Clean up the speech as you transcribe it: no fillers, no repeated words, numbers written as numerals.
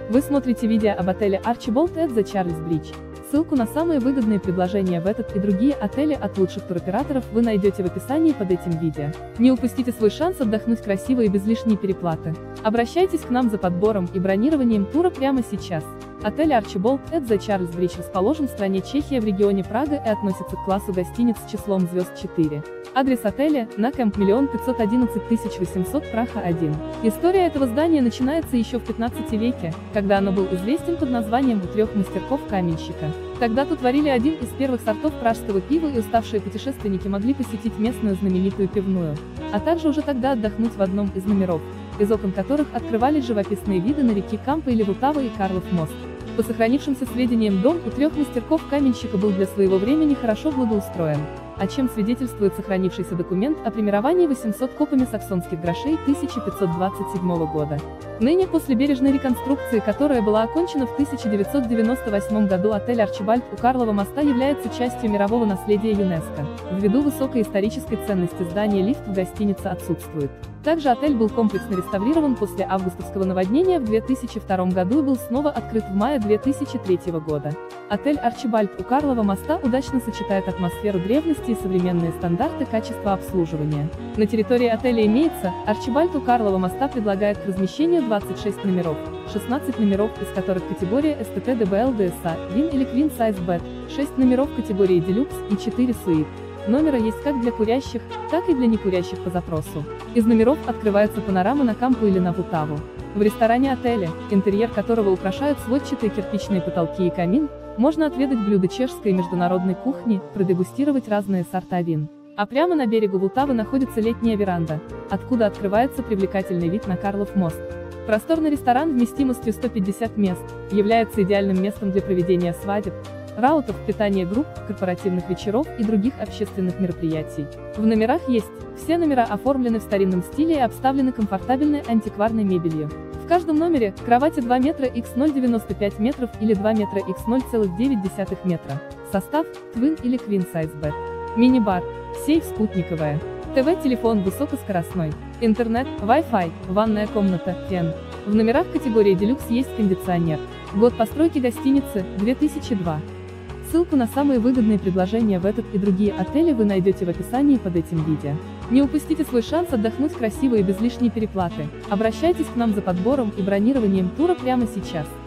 Вы смотрите видео об отеле Archibald at the Charles Bridge. Ссылку на самые выгодные предложения в этот и другие отели от лучших туроператоров вы найдете в описании под этим видео. Не упустите свой шанс отдохнуть красиво и без лишней переплаты. Обращайтесь к нам за подбором и бронированием тура прямо сейчас. Отель Archibald at the Charles Bridge расположен в стране Чехия в регионе Прага и относится к классу гостиниц с числом звезд 4. Адрес отеля – на Кэмп 1 511 800 Праха 1. История этого здания начинается еще в 15 веке, когда оно был известен под названием «У трех мастерков каменщика». Тогда тут варили один из первых сортов пражского пива, и уставшие путешественники могли посетить местную знаменитую пивную, а также уже тогда отдохнуть в одном из номеров, из окон которых открывались живописные виды на реки Кампа или Вултава и Карлов мост. По сохранившимся сведениям, дом у трех мастерков каменщика был для своего времени хорошо благоустроен, о чем свидетельствует сохранившийся документ о премировании 800 копами саксонских грошей 1527 года. Ныне, после бережной реконструкции, которая была окончена в 1998 году, отель Арчибальд у Карлова моста является частью мирового наследия ЮНЕСКО. Ввиду высокой исторической ценности здания лифт в гостинице отсутствует. Также отель был комплексно реставрирован после августовского наводнения в 2002 году и был снова открыт в мае 2003 года. Отель Арчибальд у Карлова моста удачно сочетает атмосферу древности и современные стандарты качества обслуживания. На территории отеля имеется, Арчибальд у Карлова моста предлагает к размещению 26 номеров, 16 номеров, из которых категория СТТ ДБЛ ДСА, Вин или Queen Size Bed, 6 номеров категории Deluxe и 4 суит. Номера есть как для курящих, так и для некурящих по запросу. Из номеров открывается панорама на Кампу или на Вултаву. В ресторане отеля, интерьер которого украшают сводчатые кирпичные потолки и камин, можно отведать блюда чешской и международной кухни, продегустировать разные сорта вин. А прямо на берегу Вултавы находится летняя веранда, откуда открывается привлекательный вид на Карлов мост. Просторный ресторан вместимостью 150 мест является идеальным местом для проведения свадеб, раутов, питания групп, корпоративных вечеров и других общественных мероприятий. В номерах есть, все номера оформлены в старинном стиле и обставлены комфортабельной антикварной мебелью. В каждом номере кровати 2 метра х 0,95 метров или 2 метра х 0,9 метра. Состав – Twin или Queen Size Bed. Мини-бар, сейф спутниковая. ТВ-телефон высокоскоростной. Интернет, Wi-Fi, ванная комната, фен. В номерах категории Deluxe есть кондиционер. Год постройки гостиницы – 2002. Ссылку на самые выгодные предложения в этот и другие отели вы найдете в описании под этим видео. Не упустите свой шанс отдохнуть красиво и без лишней переплаты. Обращайтесь к нам за подбором и бронированием тура прямо сейчас.